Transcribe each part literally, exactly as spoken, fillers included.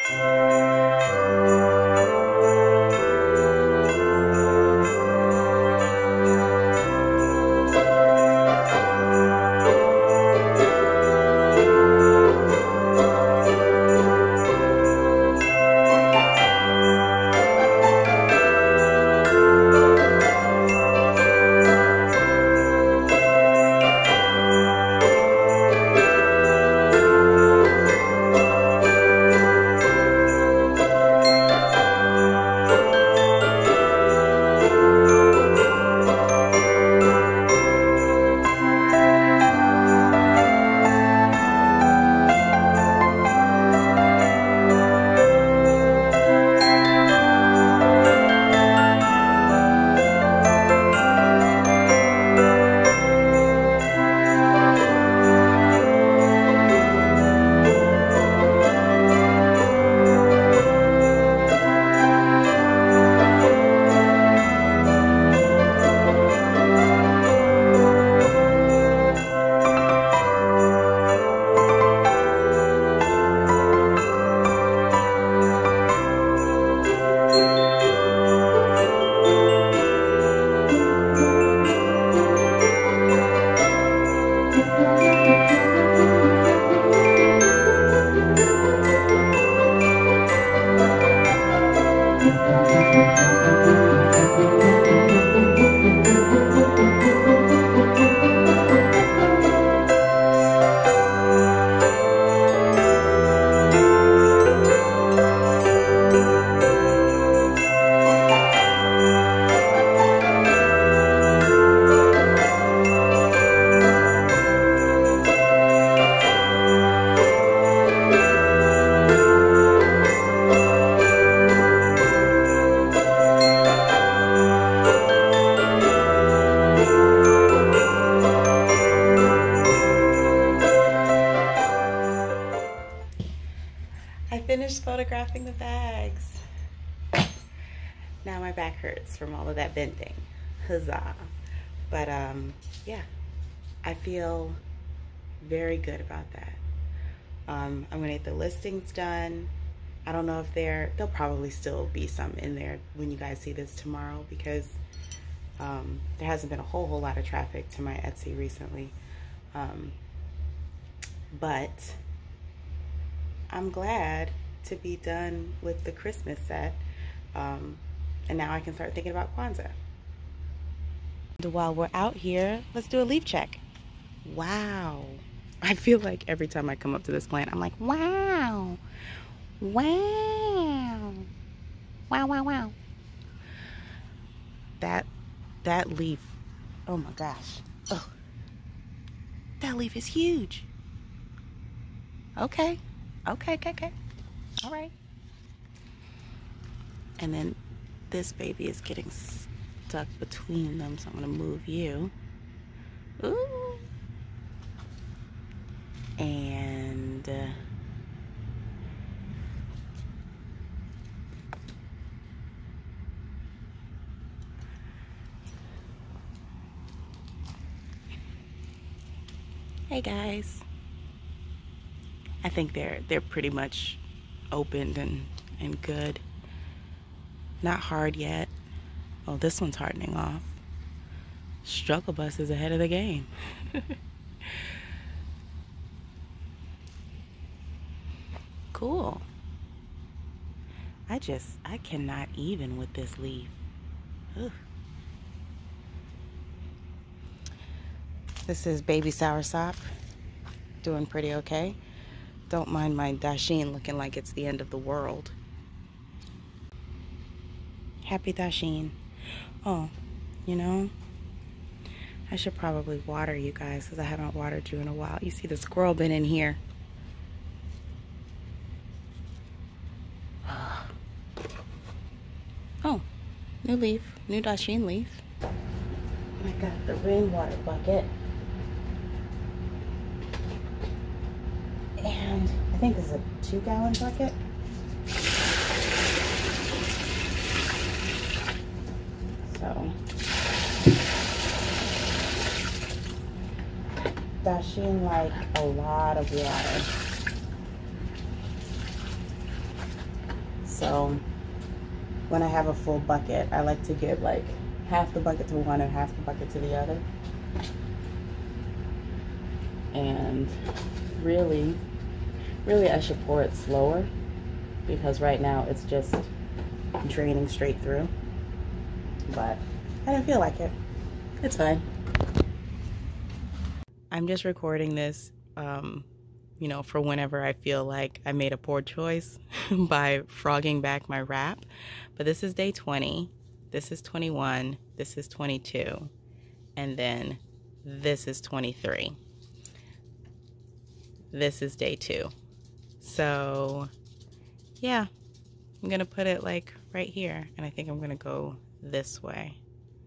Finished photographing the bags. Now my back hurts from all of that bending. Huzzah. But um yeah, I feel very good about that. um I'm gonna get the listings done. I don't know if there there'll probably still be some in there when you guys see this tomorrow, because um there hasn't been a whole whole lot of traffic to my Etsy recently. um but I'm glad to be done with the Christmas set, um, and now I can start thinking about Kwanzaa. While we're out here, let's do a leaf check. Wow. I feel like every time I come up to this plant, I'm like, wow, wow, wow, wow, wow. That, that leaf, oh my gosh. Oh, that leaf is huge. Okay. Okay, okay, okay. All right. And then this baby is getting stuck between them, so I'm gonna move you. Ooh. And uh, hey guys. I think they're they're pretty much opened and and good. Not hard yet. Oh, this one's hardening off. Struggle Bus is ahead of the game. Cool. I just I cannot even with this leaf. Ugh. This is baby soursop. Doing pretty okay. Don't mind my dasheen looking like it's the end of the world. Happy dasheen. Oh, you know, I should probably water you guys because I haven't watered you in a while. You see the squirrel been in here. Oh, new leaf, new dasheen leaf. I got the rainwater bucket. And I think this is a two gallon bucket. So, dasheen like a lot of water. So when I have a full bucket, I like to give like half the bucket to one and half the bucket to the other. And really, really I should pour it slower because right now it's just draining straight through. But I didn't feel like it. It's fine. I'm just recording this, um, you know, for whenever I feel like I made a poor choice by frogging back my wrap. But this is day twenty, this is twenty-one, this is twenty-two, and then this is twenty-three. This is day two. So yeah, I'm gonna put it like right here, and I think I'm gonna go this way.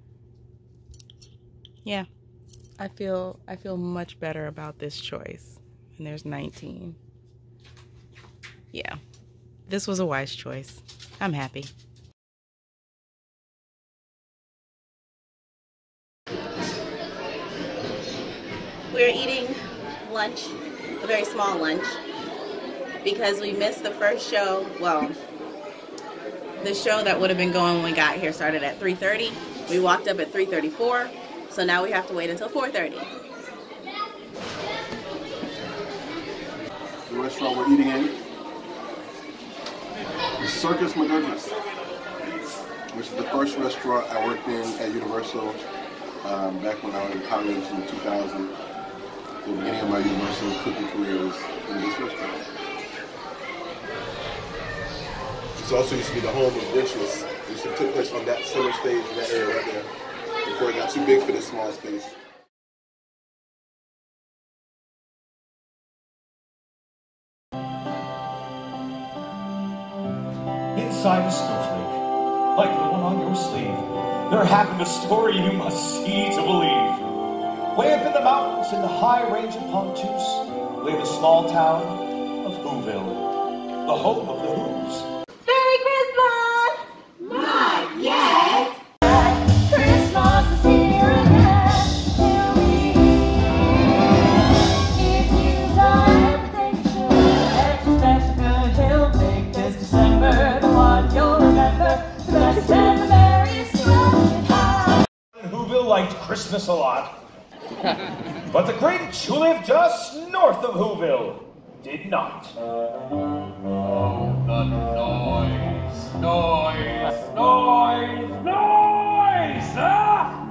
Yeah, I feel I feel much better about this choice. And there's nineteen. Yeah, this was a wise choice. I'm happy. We're eating lunch, a very small lunch, because we missed the first show. Well, the show that would have been going when we got here started at three thirty. We walked up at three thirty-four, so now we have to wait until four thirty. The restaurant we're eating in is Circus McGurk's, which is the first restaurant I worked in at Universal um, back when I was in college in two thousand. The beginning of my Universal cooking career was in this restaurant. This also used to be the home of Grinchmas. It used to take place on that center stage in that area right there before it got too big for this small space. Inside a snowflake, like the one on your sleeve, there happened a story you must see to believe. Way up in the mountains, in the high range of Pontouse, lay the small town of Whoville, the home of the Whos. Merry Christmas! Not yet! Christmas is here again. Here we If you've done everything you should, extra special good, he'll make this December the one you'll remember. The best and the merriest you ever had. Whoville liked Christmas a lot. But the Grinch, who lived just north of Whoville, did not. Oh, the noise, noise, noise, noise! Ah!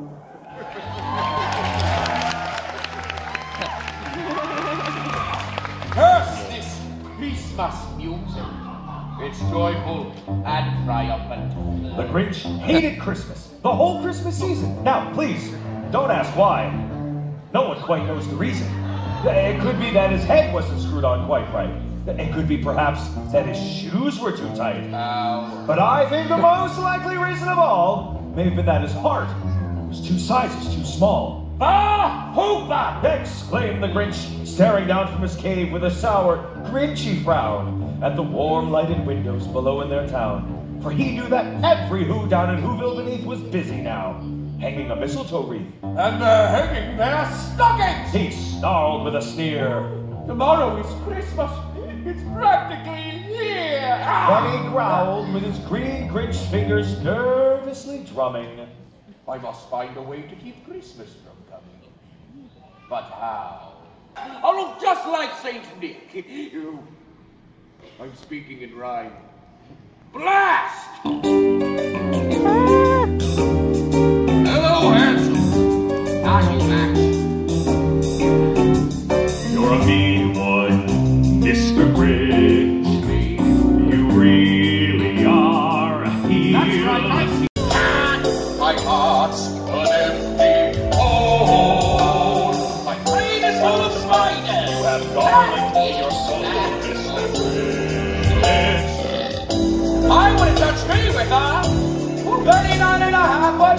Curse this Christmas music. It's joyful and triumphant. The Grinch hated Christmas, the whole Christmas season. Now, please, don't ask why. No one quite knows the reason. It could be that his head wasn't screwed on quite right. It could be perhaps that his shoes were too tight. Ow. But I think the most likely reason of all may have been that his heart was two sizes too small. Ah! Hoopa! Exclaimed the Grinch, staring down from his cave with a sour, grinchy frown at the warm lighted windows below in their town. For he knew that every Who down in Whoville beneath was busy now, hanging a mistletoe wreath. And they're hanging their stockings! He snarled with a sneer. Tomorrow is Christmas. It's practically here. Ah! Then he growled with his green Grinch fingers nervously drumming. I must find a way to keep Christmas from coming. But how? I look just like Saint Nick. You. I'm speaking in rhyme. Blast! Hello, handsome. Are you Max? You're a mean one, Mister Grinch. You really are a heel. That's right, I see. My heart's an empty hole. My brain is full of spiders. You have garlic in your soul, Mister Grinch. I wouldn't touch me with a thirty-nine and a half foot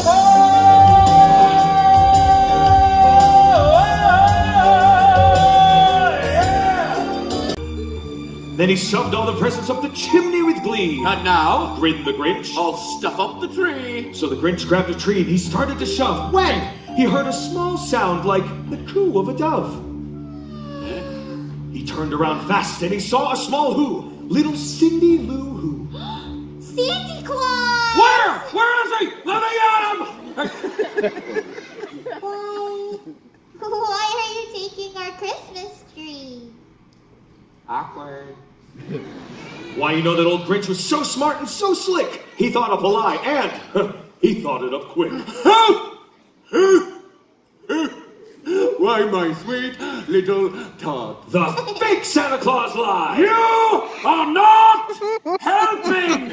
Yeah. Then he shoved all the presents up the chimney with glee. And now, Grinned the Grinch. I'll stuff up the tree. So the Grinch grabbed a tree and he started to shove. When he heard a small sound like the coo of a dove. He turned around fast and he saw a small Who little Cindy Lou Who. Santa Claus! Where? Where is he? Let me at him! Why? Why are you taking our Christmas tree? Awkward. Why, you know that old Grinch was so smart and so slick. He thought up a lie, and he thought it up quick. Why, my sweet little tot. The fake Santa Claus lie. You are not helping.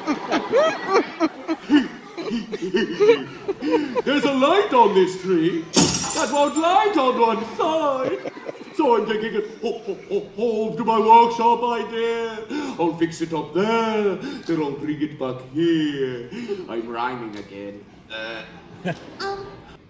There's a light on this tree that won't light on one side. So I'm taking it ho ho ho home to my workshop, my dear. I'll fix it up there, then I'll bring it back here. I'm rhyming again. Uh. Um.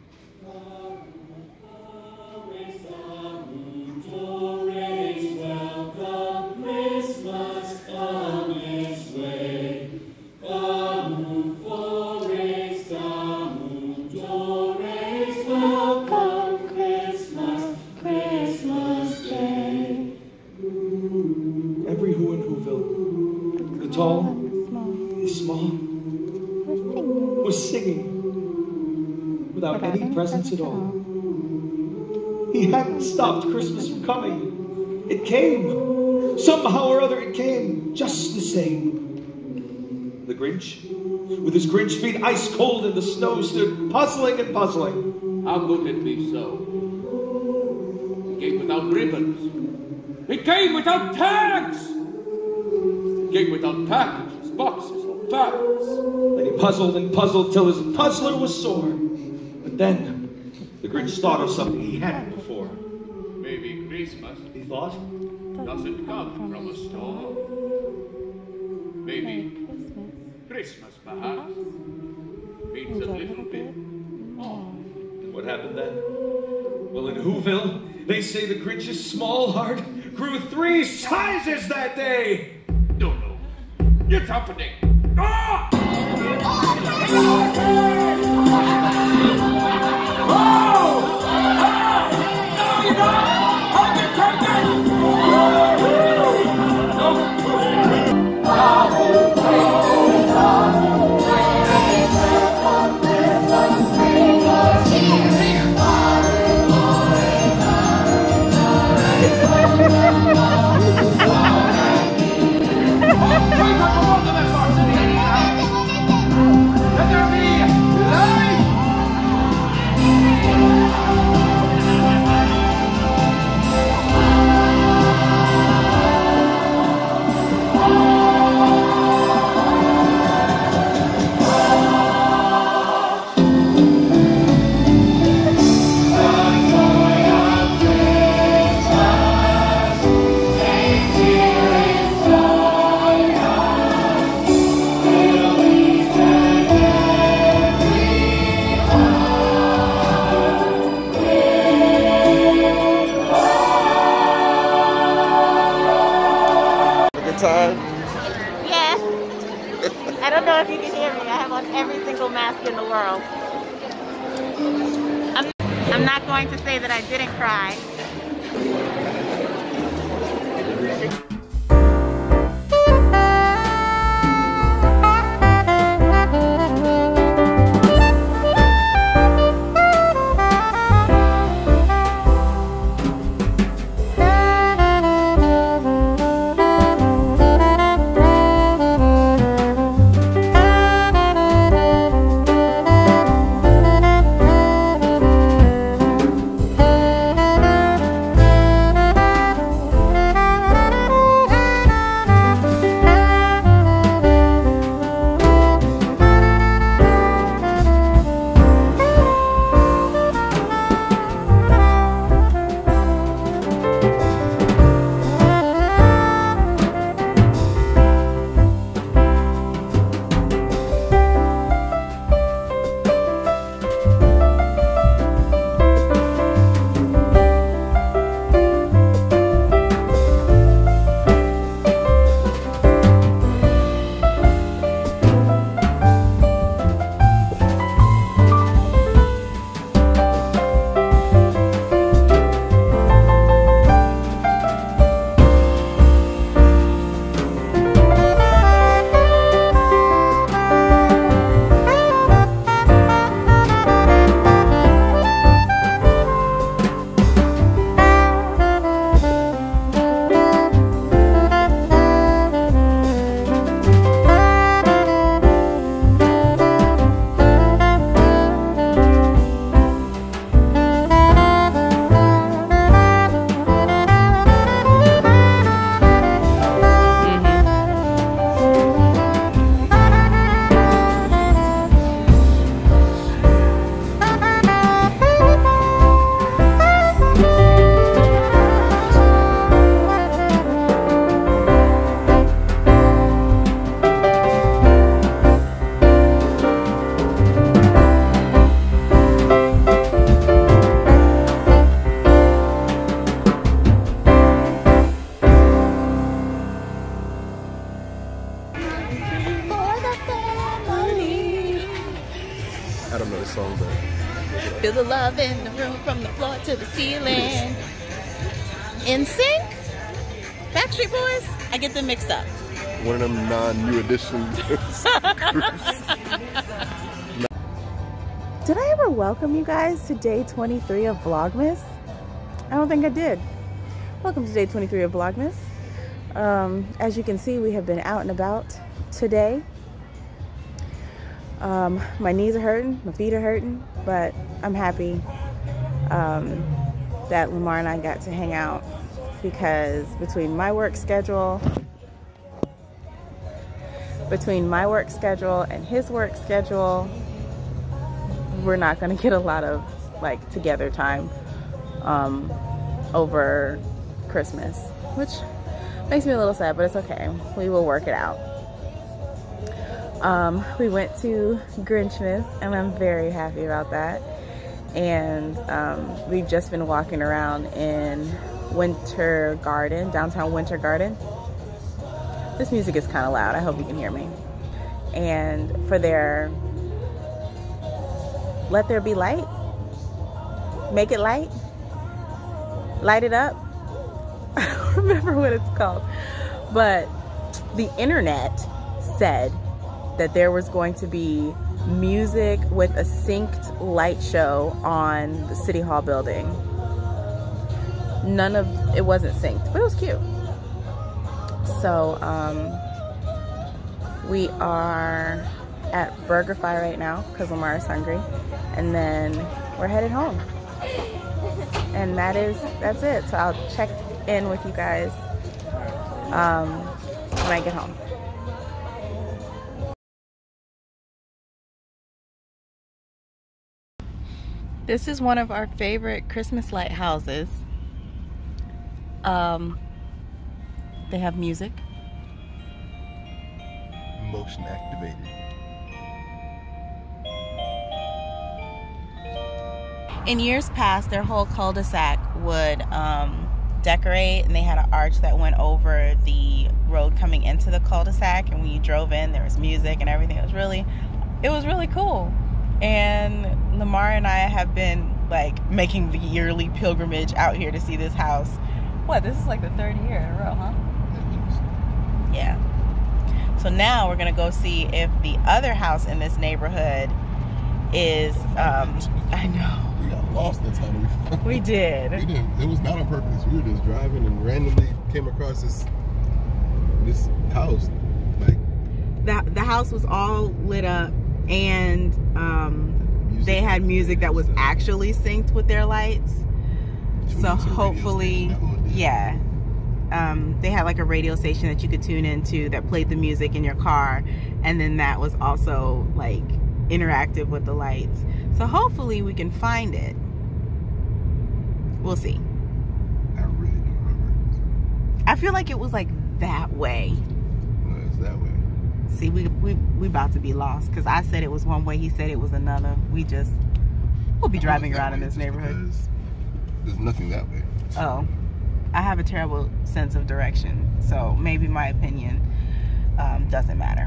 Every Who in Whoville, the tall, the small, was singing without any presents at all. He hadn't stopped Christmas from coming. It came. Somehow or other it came, just the same. The Grinch, with his Grinch feet ice cold in the snow, stood puzzling and puzzling. How could it be so? It came without ribbons. It came without tags. It came without packages, boxes, or bags. Then he puzzled and puzzled till his puzzler was sore. But then the Grinch thought of something he hadn't before. Maybe Christmas, He thought, doesn't come from a store. Maybe Christmas, perhaps, means a little bit more. and what happened then? Well, in Whoville, they say the Grinch's small heart grew three sizes that day. No, no. It's happening. Ah! Time? Yes. I don't know if you can hear me. I have on every single mask in the world. I'm, I'm not going to say that I didn't cry. this song, but Feel the love in the room from the floor to the ceiling. N Sync? Backstreet Boys? I get them mixed up. one of them non-new edition groups. Did I ever welcome you guys to day twenty-three of Vlogmas? I don't think I did. Welcome to day twenty-three of Vlogmas. Um, as you can see, we have been out and about today. Um, my knees are hurting, my feet are hurting, but I'm happy um, that Lamar and I got to hang out, because between my work schedule, between my work schedule and his work schedule, we're not going to get a lot of like together time um, over Christmas, which makes me a little sad, but it's okay. We will work it out. Um, we went to Grinchmas, and I'm very happy about that. And um, we've just been walking around in Winter Garden, downtown Winter Garden. This music is kind of loud. I hope you can hear me. And for their Let There Be Light, Make It Light, Light It Up. I don't remember what it's called. But the internet said that there was going to be music with a synced light show on the City Hall building. None of it wasn't synced, but it was cute. So um, we are at BurgerFi right now because Lamar is hungry, and then we're headed home. And that is that's it. So I'll check in with you guys um, when I get home. This is one of our favorite Christmas light houses. Um, they have music. Motion activated. In years past, their whole cul-de-sac would um, decorate, and they had an arch that went over the road coming into the cul-de-sac, and when you drove in, there was music and everything. It was really, it was really cool. And Lamar and I have been like making the yearly pilgrimage out here to see this house. What, this is like the third year in a row, huh? Yeah. So now we're gonna go see if the other house in this neighborhood is, um, I know. We got lost that time. We did. We didn't, it was not on purpose. We were just driving and randomly came across this, this house. Like, the, the house was all lit up, and um, they had music that was actually synced with their lights. So hopefully, yeah, um, they had like a radio station that you could tune into that played the music in your car, and then that was also like interactive with the lights. So hopefully we can find it. We'll see. I really don't remember. I feel like it was like that way. No, it's that way. See, we we we about to be lost, because I said it was one way, he said it was another. We just we'll be driving around in this neighborhood. There's nothing that way. Oh, I have a terrible sense of direction, so maybe my opinion um, doesn't matter.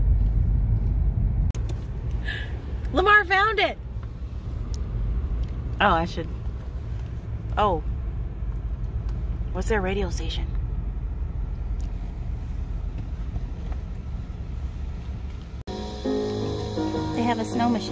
Lamar found it. Oh, I should. Oh, what's their radio station? They have a snow machine.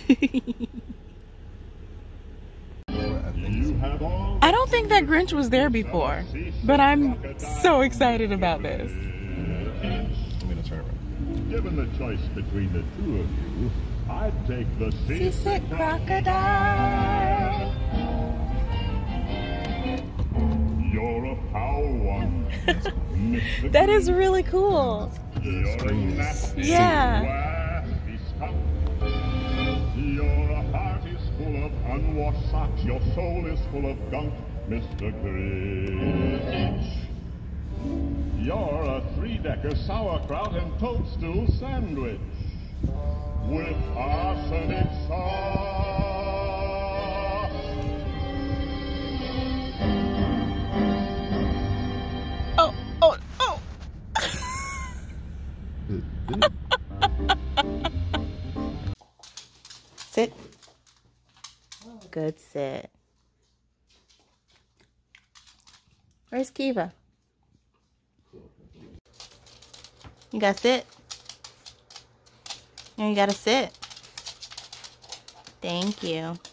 I don't think that Grinch was there before, but I'm so excited about this. I'm gonna turn around. Given the choice between the two of you, I'd take the Seasick crocodile. You're a power one. That is really cool. You're a nasty, Yeah. nasty skunk. Your heart is full of unwashed socks. Your soul is full of gunk, Mister Grinch. You're a three-decker sauerkraut and toadstool sandwich with arsenic sauce. Oh, oh, oh. Sit. Good sit. Where's Kiva? You gotta sit. You gotta sit. Thank you.